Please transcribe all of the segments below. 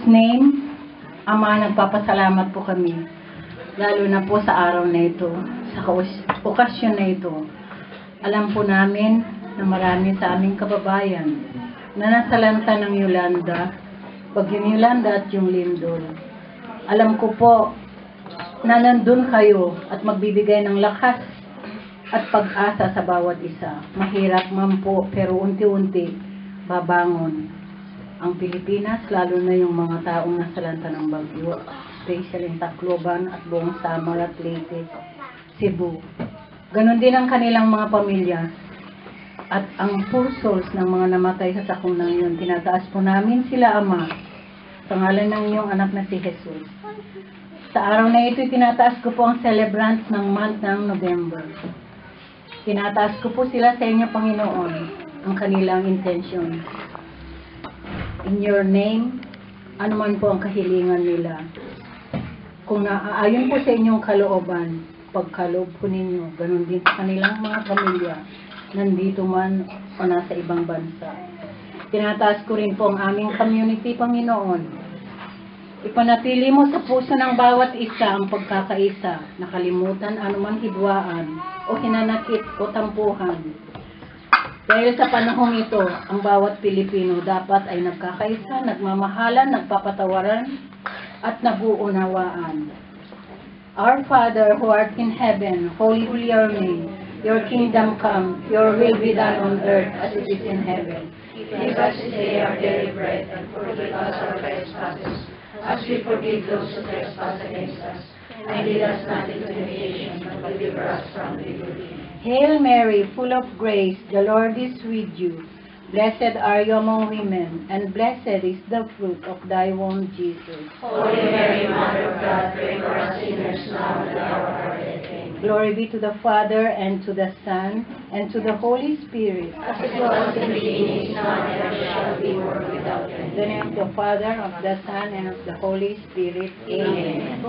name, Ama, nagpapasalamat po kami, lalo na po sa araw na ito, sa okasyon na ito. Alam po namin na marami sa aming kababayan na nasalanta ng Yolanda, bagyong Yolanda at yung lindol. Alam ko po na nandun kayo at magbibigay ng lakas at pag-asa sa bawat isa. Mahirap man po, pero unti-unti babangon ang Pilipinas, lalo na yung mga taong nasalanta ng bagyo, especially yung Tacloban at buong Samar at Leyte, Cebu. Ganon din ang kanilang mga pamilya. At ang poor souls ng mga namatay sa sakunang yun, tinataas po namin sila, Ama, sa ngalan ng iyong anak na si Jesus. Sa araw na ito, tinataas ko po ang celebrants ng month ng November. Tinataas ko po sila sa inyo, Panginoon, ang kanilang intention. In your name, anuman po ang kahilingan nila. Kung naaayon po sa inyong kalooban, pagkaloob po ninyo, ganun din sa kanilang mga pamilya, nandito man o nasa ibang bansa. Tinataas ko rin po ang aming community, Panginoon. Ipanatili mo sa puso ng bawat isa ang pagkakaisa, nakalimutan anuman hidwaan o hinanakit o tampuhan. Dahil sa panahong ito, ang bawat Pilipino dapat ay nagkakaisa, nagmamahalan, nagpapatawaran, at naguunawaan. Our Father who art in heaven, holy be your name. Your kingdom come, your will be done on earth as it is in heaven. Give us this day our daily bread, and forgive us our trespasses, as we forgive those who trespass against us. And lead us not into temptation, but deliver us from evil. Hail Mary, full of grace, the Lord is with you. Blessed are you among women, and blessed is the fruit of thy womb, Jesus. Holy Mary, Mother of God, pray for us sinners now and at the hour of our death. Amen. Glory be to the Father, and to the Son, and to the Holy Spirit. As it was in the beginning, is now, and ever shall be, world without end. In the name of the Father, of the Son, and of the Holy Spirit. Amen.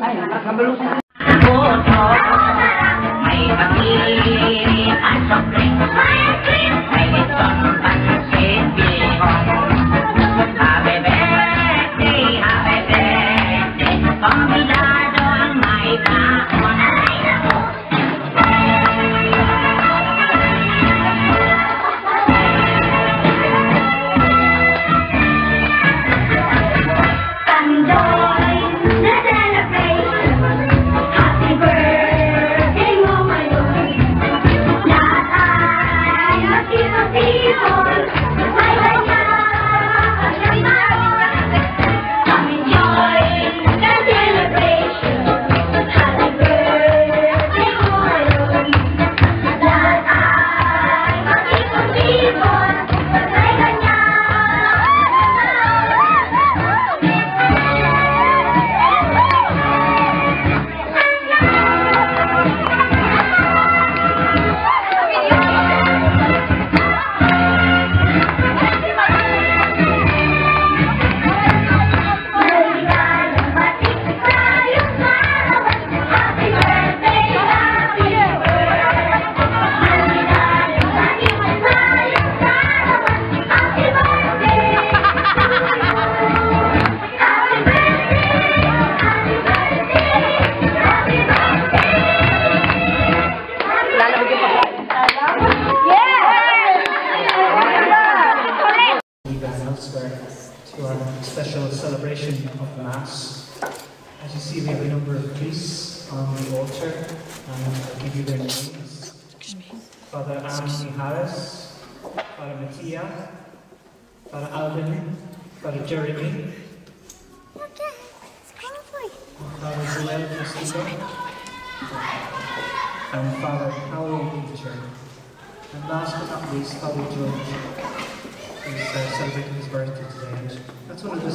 Ay, nakabalong. To our special celebration of Mass. As you see, we have a number of priests on the altar, and I'll give you their names. Father Anthony Harris, Father Mattia, Father Alvin, Father Jeremy, Father Joel Castillo, and Father Howell Peter. And last but not least, Father George, who's celebrating his birthday today. That's one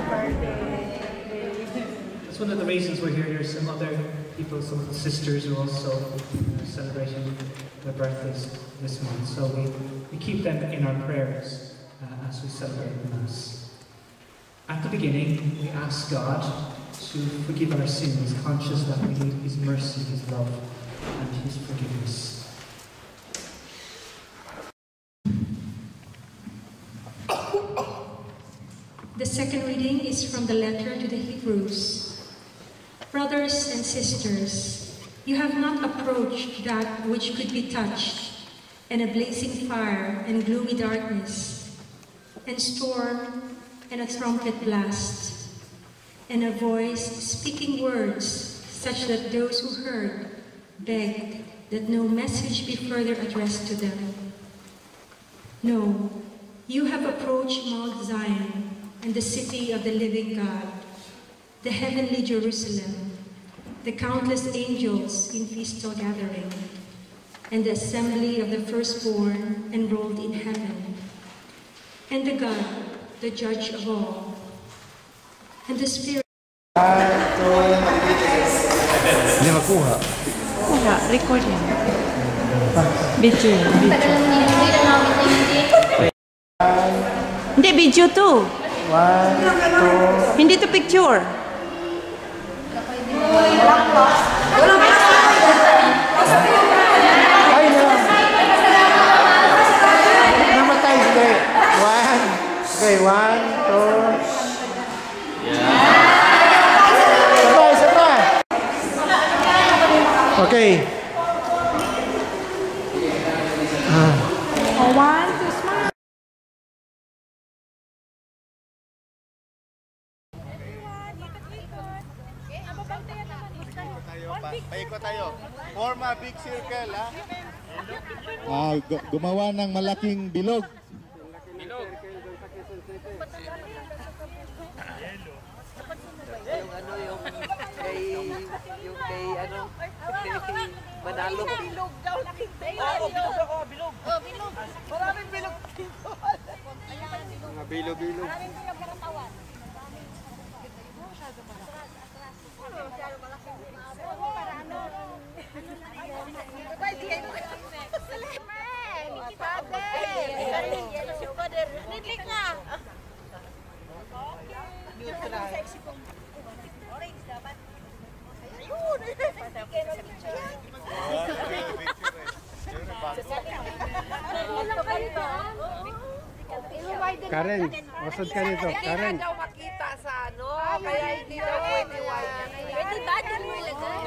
of the reasons we're here. There's some other people, some of the sisters who are also celebrating their birthdays this month. So we keep them in our prayers as we celebrate the Mass. At the beginning, we ask God to forgive our sins, conscious that we need His mercy, His love, and His forgiveness. The second reading is from the letter to the Hebrews. Brothers and sisters, you have not approached that which could be touched, and a blazing fire and gloomy darkness, and storm and a trumpet blast, and a voice speaking words such that those who heard begged that no message be further addressed to them. No, you have approached Mount Zion, and the city of the living God, the heavenly Jerusalem, the countless angels in festal gathering, and the assembly of the firstborn enrolled in heaven, and the God, the judge of all, and the Spirit. Hindi makuha. Wala, record yan. Video. Hindi, video to. 1, 2. Hindi to picture. Ay na. Namatay sila. 1. Okay, 1, 2. Sabay. Okay. One, two, smile. Paikot tayo. Form a big circle, ha? Gumawa ng malaking bilog. Bilog. Yung kay Manalo. Bilog daw nakita. Bilog ako, bilog. Bilog. Maraming bilog dito. Mga bilog-bilog. Maraming bilog karatawan. Karen, usod ka dito. Karen. Hindi daw makita sa ano, kaya hindi daw pwede wire. Pwede ba din mo ilagay?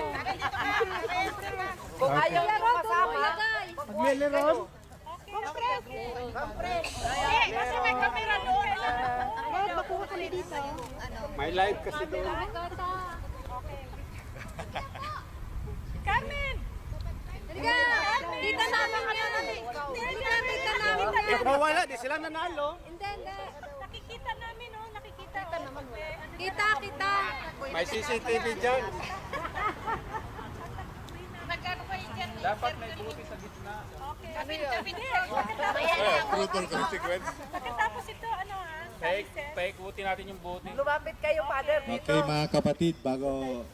Kung ayaw mo kasama, Magmili ron. kasi may camera doon. Makuha kami dito. May live kasi doon. Carmen! Kita namin yan. Kita namin. Wala, di sila nanalo. Hindi. Nakikita namin, oh. Nakikita naman. Kita. May CCTV dyan. Nagkano kayo dyan? Dapat may buti sa gitna. Okay. Brutal consequence. Pagkatapos ito, ano ha? Paikuti natin yung buti. Lumapit kayo, Father, dito. Okay mga kapatid, bago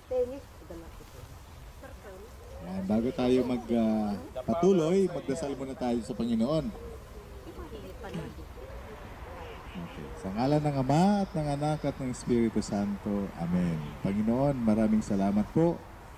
tayo magpatuloy, magdasal muna tayo sa Panginoon. Okay. Sa ngalan ng Ama at ng Anak at ng Espiritu Santo. Amen. Panginoon, maraming salamat po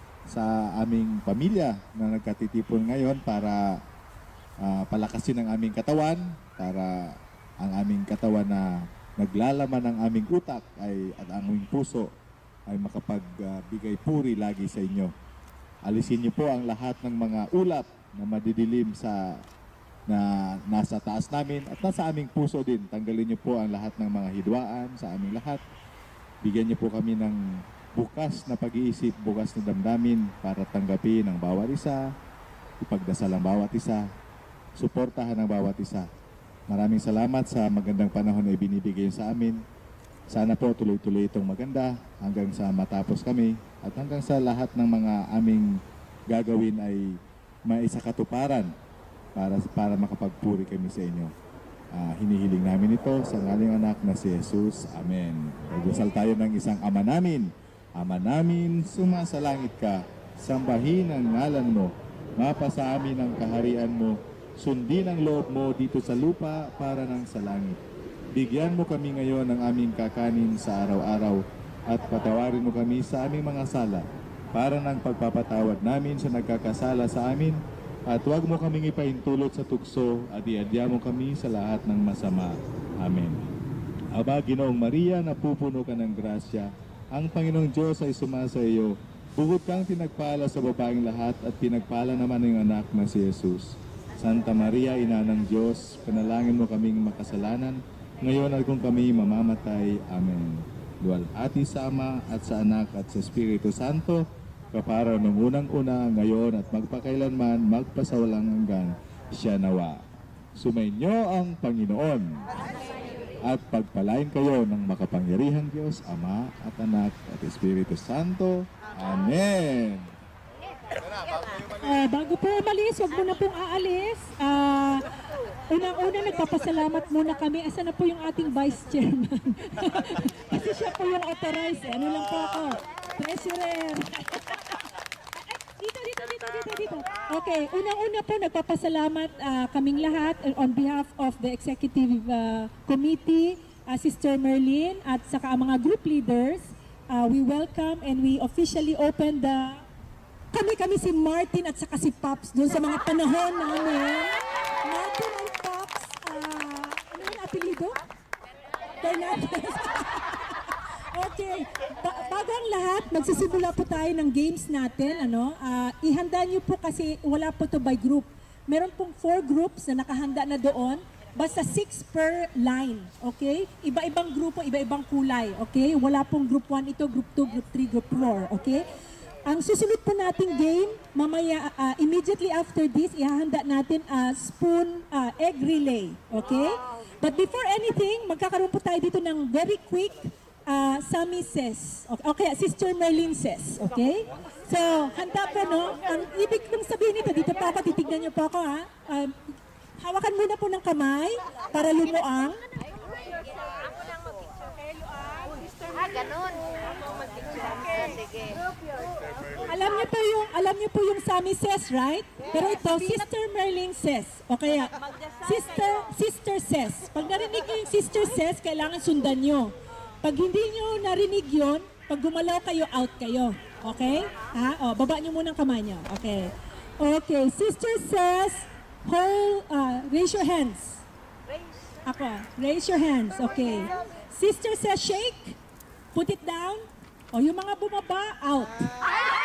sa aming pamilya na nagkatitipon ngayon para palakasin ang aming katawan, para ang aming katawan na naglalaman ng aming utak at ang aming puso ay makapagbigay puri lagi sa inyo. Alisin niyo po ang lahat ng mga ulap na madidilim na nasa taas namin at nasa aming puso din. Tanggalin niyo po ang lahat ng mga hidwaan sa aming lahat. Bigyan niyo po kami ng bukas na pag-iisip, bukas na damdamin para tanggapin ang bawat isa, ipagdasal ang bawat isa, suportahan ang bawat isa. Maraming salamat sa magandang panahon na ibinibigay sa amin. Sana po tuloy-tuloy itong maganda hanggang sa matapos kami at hanggang sa lahat ng mga aming gagawin ay maisakatuparan para makapagpuri kami sa inyo. Hinihiling namin ito sa ngalang anak na si Jesus. Amen. Magdasal tayo ng isang Ama namin. Ama namin, sumasalangit ka, sambahin ang ngalan mo, mapasa amin ang kaharian mo, sundin ang loob mo dito sa lupa para nang sa langit. Bigyan mo kami ngayon ng aming kakanin sa araw-araw at patawarin mo kami sa aming mga sala para ng pagpapatawad namin sa nagkakasala sa amin at huwag mo kaming ipahintulot sa tukso at iadya mo kami sa lahat ng masama. Amen. Aba, Ginoong Maria, napupuno ka ng grasya, ang Panginoong Diyos ay sumasa iyo. Bukod kang pinagpala sa babaeng lahat at pinagpala naman ng anak na si Jesus. Santa Maria, Ina ng Diyos, panalangin mo kaming makasalanan, ngayon at kung kami mamamatay. Amen. Luwalhati sa Ama at sa Anak at sa Espiritu Santo, kapara nung unang-una, ngayon at magpakailanman, magpasawalang hanggan, siya nawa. Sumainyo ang Panginoon at pagpalain kayo ng makapangyarihang Diyos, Ama at Anak at Espiritu Santo. Amen. Bago po umalis, huwag muna pong aalis. Unang-una, nagpapasalamat muna kami. Asan na po yung ating Vice Chairman? Kasi siya po yung authorized. Ano lang po ako? Treasurer. Dito. Okay, unang-una po, nagpapasalamat kaming lahat on behalf of the Executive Committee, Sister Merlin, at saka ang mga group leaders. We welcome and we officially open the kami si Martin at saka si Pops doon sa mga panahon namin. Martin and Pops, ano yung apelido? Fernandez. Okay, bago ang lahat, magsisimula po tayo ng games natin. Ihanda nyo po kasi wala po to by group. Meron pong 4 groups na nakahanda na doon. Basta 6 per line, okay? Iba-ibang grupo, iba-ibang kulay, okay? Wala pong group 1 ito, group 2, group 3, group 4, okay? Ang susunod po nating game, mamaya, immediately after this, ihahanda natin spoon egg relay, okay? But before anything, magkakaroon po tayo dito ng very quick Sammy says, okay, Sister Merlin says, okay? So, handa po, no? Ang ibig kong sabihin nito, dito po ako, titignan niyo po ako, ha? Hawakan muna po ng kamay para lumuang. Ganun. Sige. Alam niyo po yung Sammy says, right? Pero ito, Sister Merlin says. Okay, Sister says. Pag narinig niyo yung Sister says, kailangan sundan niyo. Pag hindi niyo narinig yun, pag gumalaw kayo, out kayo. Okay? Baba nyo muna ang kamay nyo. Okay. Okay. Sister says, raise your hands. Ako. Raise your hands. Okay. Sister says, shake. Put it down. O yung mga bumaba, out.